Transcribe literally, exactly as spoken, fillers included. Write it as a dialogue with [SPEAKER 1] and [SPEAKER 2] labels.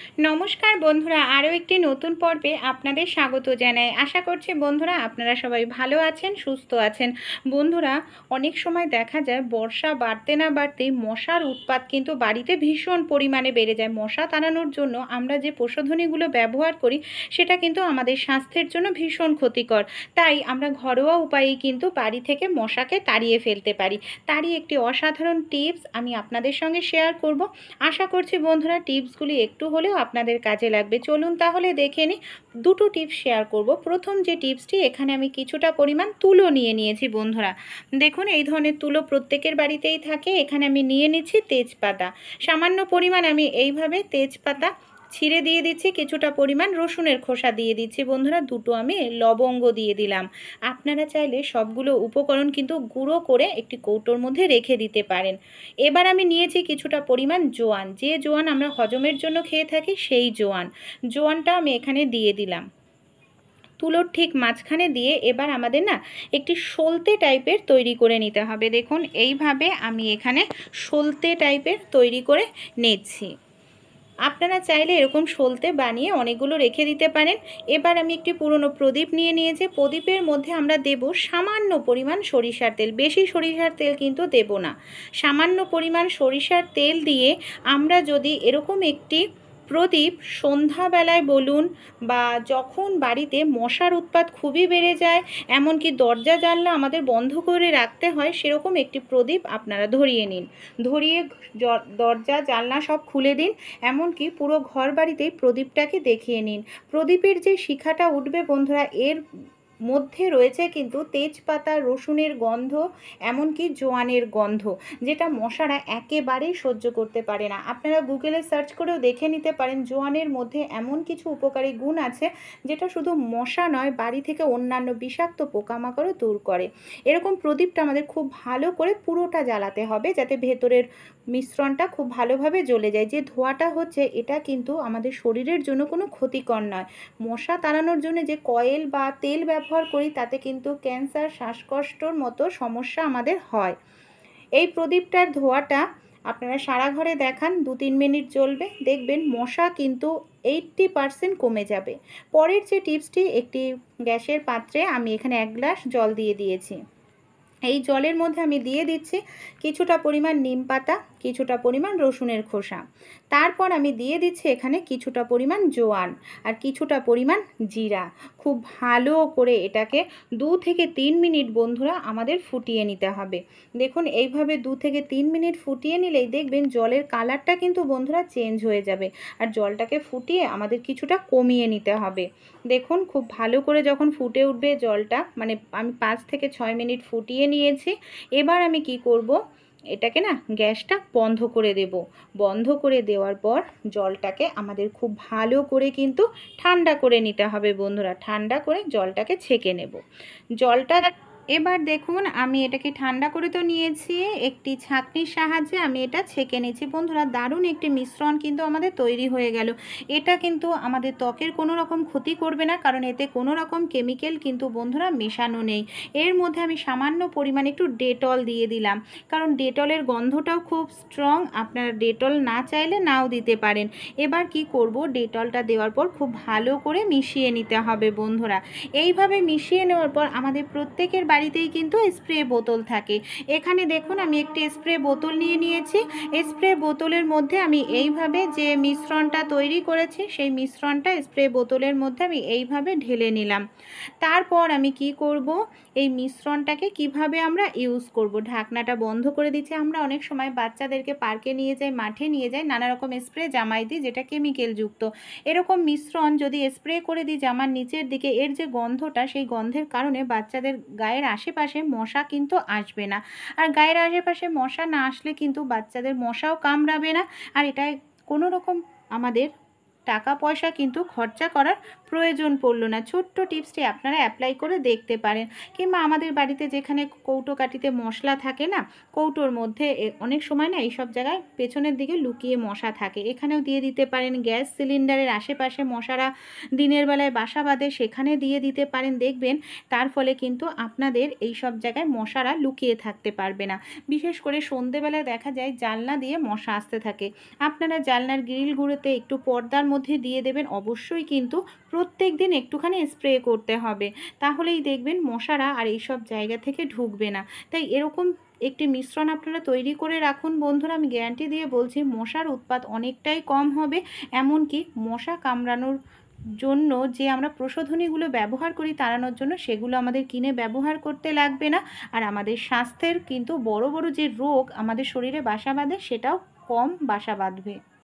[SPEAKER 1] নমস্কার বন্ধুরা, আরও একটি নতুন পর্বে আপনাদের স্বাগত জানাই। আশা করছি বন্ধুরা আপনারা সবাই ভালো আছেন, সুস্থ আছেন। বন্ধুরা, অনেক সময় দেখা যায় বর্ষা বাড়তে না বাড়তেই মশার উৎপাত কিন্তু বাড়িতে ভীষণ পরিমাণে বেড়ে যায়। মশা তাড়ানোর জন্য আমরা যে প্রসাধনীগুলো ব্যবহার করি সেটা কিন্তু আমাদের স্বাস্থ্যের জন্য ভীষণ ক্ষতিকর। তাই আমরা ঘরোয়া উপায়েই কিন্তু বাড়ি থেকে মশাকে তাড়িয়ে ফেলতে পারি। তারই একটি অসাধারণ টিপস আমি আপনাদের সঙ্গে শেয়ার করব। আশা করছি বন্ধুরা টিপসগুলি একটু হলেও আপনাদের কাজে লাগবে। চলুন তাহলে দেখে নিই। দুটো টিপস শেয়ার করব। প্রথম যে টিপসটি, এখানে আমি কিছুটা পরিমাণ তুলো নিয়ে নিয়েছি বন্ধুরা। দেখুন, এই ধরনের তুলো প্রত্যেকের বাড়িতেই থাকে। এখানে আমি নিয়ে নিচ্ছি তেজপাতা। সামান্য পরিমাণ আমি এইভাবে তেজপাতা ছিঁড়ে দিয়ে দিচ্ছি, কিছুটা পরিমাণ রসুনের খোসা দিয়ে দিচ্ছি বন্ধুরা, দুটো আমি লবঙ্গ দিয়ে দিলাম। আপনারা চাইলে সবগুলো উপকরণ কিন্তু গুঁড়ো করে একটি কৌটোর মধ্যে রেখে দিতে পারেন। এবার আমি নিয়েছি কিছুটা পরিমাণ জোয়ান, যে জোয়ান আমরা হজমের জন্য খেয়ে থাকি সেই জোয়ান। জোয়ানটা আমি এখানে দিয়ে দিলাম তুলোর ঠিক মাঝখানে দিয়ে। এবার আমাদের না একটি সলতে টাইপের তৈরি করে নিতে হবে। দেখুন, এইভাবে আমি এখানে সলতে টাইপের তৈরি করে নিচ্ছি। আপনারা চাইলে এরকম সলতে বানিয়ে অনেকগুলো রেখে দিতে পারেন। এবার আমি একটি পুরনো প্রদীপ নিয়ে নিয়েছি। প্রদীপের মধ্যে আমরা দেব সামান্য পরিমাণ সরিষার তেল, বেশি সরিষার তেল কিন্তু দেব না। সামান্য পরিমাণ সরিষার তেল দিয়ে আমরা যদি এরকম একটি প্রদীপ সন্ধ্যাবেলায় বলুন বা যখন বাড়িতে মশার উৎপাত খুবই বেড়ে যায়, এমনকি দরজা জানলা আমাদের বন্ধ করে রাখতে হয়, সেরকম একটি প্রদীপ আপনারা ধরিয়ে নিন। ধরিয়ে দরজা জানলা সব খুলে দিন, এমনকি পুরো ঘর বাড়িতেই প্রদীপটাকে দেখিয়ে নিন। প্রদীপের যে শিখাটা উঠবে বন্ধুরা, এর মধ্যে রয়েছে কিন্তু তেজপাতা, রসুনের গন্ধ, এমনকি জোয়ানের গন্ধ, যেটা মশারা একেবারেই সহ্য করতে পারে না। আপনারা গুগলে সার্চ করেও দেখে নিতে পারেন, জোয়ানের মধ্যে এমন কিছু উপকারী গুণ আছে যেটা শুধু মশা নয়, বাড়ি থেকে অন্যান্য বিষাক্ত পোকামাকড়ও দূর করে। এরকম প্রদীপটা আমাদের খুব ভালো করে পুরোটা জ্বালাতে হবে, যাতে ভেতরের মিশ্রণটা খুব ভালোভাবে জ্বলে যায়। যে ধোঁয়াটা হচ্ছে এটা কিন্তু আমাদের শরীরের জন্য কোনো ক্ষতিকর নয়। মশা তাড়ানোর জন্য যে কয়েল বা তেল ব্যবহার করি তাতে কিন্তু ক্যান্সার, শ্বাসকষ্টর মতো সমস্যা আমাদের হয়। এই প্রদীপটার ধোঁয়াটা আপনারা সারা ঘরে দেখান, দু তিন মিনিট জ্বলবে, দেখবেন মশা কিন্তু এইট্টি পারসেন্ট কমে যাবে। পরের যে টিপসটি, একটি গ্যাসের পাত্রে আমি এখানে এক গ্লাস জল দিয়ে দিয়েছি। এই জলের মধ্যে আমি দিয়ে দিচ্ছি কিছুটা পরিমাণ নিম পাতা, কিছুটা পরিমাণ রসুনের খোসা। তারপর আমি দিয়ে দিচ্ছি এখানে কিছুটা পরিমাণ জোয়ান আর কিছুটা পরিমাণ জিরা। খুব ভালো করে এটাকে দু থেকে তিন মিনিট বন্ধুরা আমাদের ফুটিয়ে নিতে হবে। দেখুন, এইভাবে দু থেকে তিন মিনিট ফুটিয়ে নিলেই দেখবেন জলের কালারটা কিন্তু বন্ধুরা চেঞ্জ হয়ে যাবে। আর জলটাকে ফুটিয়ে আমাদের কিছুটা কমিয়ে নিতে হবে। দেখুন, খুব ভালো করে যখন ফুটে উঠবে জলটা, মানে আমি পাঁচ থেকে ছয় মিনিট ফুটিয়ে নিয়েছি। এবার আমি কি করব, এটাকে না গ্যাসটা বন্ধ করে দেব। বন্ধ করে দেওয়ার পর জলটাকে আমাদের খুব ভালো করে কিন্তু ঠান্ডা করে নিতে হবে বন্ধুরা। ঠান্ডা করে জলটাকে ছেঁকে নেব। জলটা এবার দেখুন, আমি এটাকে ঠান্ডা করে তো নিয়েছি, একটি ছাঁকনির সাহায্যে আমি এটা ছেঁকে নিচ্ছি বন্ধুরা। দারুণ একটি মিশ্রণ কিন্তু আমাদের তৈরি হয়ে গেল। এটা কিন্তু আমাদের ত্বকের কোনো রকম ক্ষতি করবে না, কারণ এতে কোনো রকম কেমিক্যাল কিন্তু বন্ধুরা মেশানো নেই। এর মধ্যে আমি সামান্য পরিমাণে একটু ডেটল দিয়ে দিলাম, কারণ ডেটলের গন্ধটাও খুব স্ট্রং। আপনারা ডেটল না চাইলে নাও দিতে পারেন। এবার কি করব, ডেটলটা দেওয়ার পর খুব ভালো করে মিশিয়ে নিতে হবে বন্ধুরা। এইভাবে মিশিয়ে নেওয়ার পর আমাদের প্রত্যেকের বাড়িতেই কিন্তু স্প্রে বোতল থাকে। এখানে দেখুন, আমি একটি স্প্রে বোতল নিয়ে নিয়েছি। স্প্রে বোতলের মধ্যে আমি এইভাবে যে মিশ্রণটা তৈরি করেছি সেই মিশ্রণটা স্প্রে বোতলের মধ্যে আমি এইভাবে ঢেলে নিলাম। তারপর আমি কি করব, এই মিশ্রণটাকে কিভাবে আমরা ইউজ করব, ঢাকনাটা বন্ধ করে দিচ্ছি। আমরা অনেক সময় বাচ্চাদেরকে পার্কে নিয়ে যাই, মাঠে নিয়ে যাই, নানা রকম স্প্রে জামাই দিই যেটা কেমিক্যাল যুক্ত। এরকম মিশ্রণ যদি স্প্রে করে দিই জামার নিচের দিকে, এর যে গন্ধটা, সেই গন্ধের কারণে বাচ্চাদের গায়ের আশেপাশে মশা কিন্তু আসবে না। আর গায়ের আশেপাশে মশা না আসলে কিন্তু বাচ্চাদের মশাও কামড়াবে না। আর এটায় কোনো রকম আমাদের টাকা পয়সা কিন্তু খরচা করার প্রয়োজন পড়লো না। ছোট্ট টিপসটি আপনারা অ্যাপ্লাই করে দেখতে পারেন। কিংবা আমাদের বাড়িতে যেখানে কৌটো কাঠিতে মশলা থাকে না, কৌটোর মধ্যে অনেক সময় না এইসব জায়গায় পেছনের দিকে লুকিয়ে মশা থাকে, এখানেও দিয়ে দিতে পারেন। গ্যাস সিলিন্ডারের আশেপাশে মশারা দিনের বেলায় বাসা বাঁধে, সেখানে দিয়ে দিতে পারেন। দেখবেন তার ফলে কিন্তু আপনাদের এই সব জায়গায় মশারা লুকিয়ে থাকতে পারবে না। বিশেষ করে সন্ধেবেলায় দেখা যায় জানলা দিয়ে মশা আসতে থাকে। আপনারা জানলার গ্রিলগুলোতে একটু পর্দার মধ্যে মধ্যে দিয়ে দেবেন। অবশ্যই কিন্তু প্রত্যেক দিন একটুখানি স্প্রে করতে হবে, তাহলেই দেখবেন মশারা আর এইসব জায়গা থেকে ঢুকবে না। তাই এরকম একটি মিশ্রণ আপনারা তৈরি করে রাখুন বন্ধুরা, আমি গ্যারান্টি দিয়ে বলছি মশার উৎপাত অনেকটাই কম হবে। এমনকি মশা কামড়ানোর জন্য যে আমরা প্রসাধনীগুলো ব্যবহার করি তাড়ানোর জন্য, সেগুলো আমাদের কিনে ব্যবহার করতে লাগবে না। আর আমাদের স্বাস্থ্যের কিন্তু বড় বড় যে রোগ আমাদের শরীরে বাসা বাঁধে সেটাও কম বাসা বাঁধবে।